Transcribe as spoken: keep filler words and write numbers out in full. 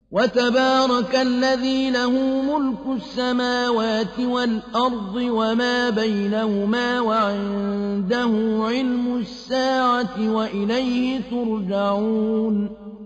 وتبارك الذي له ملك السماوات والأرض وما بينهما وعنده علم الساعة وإليه ترجعون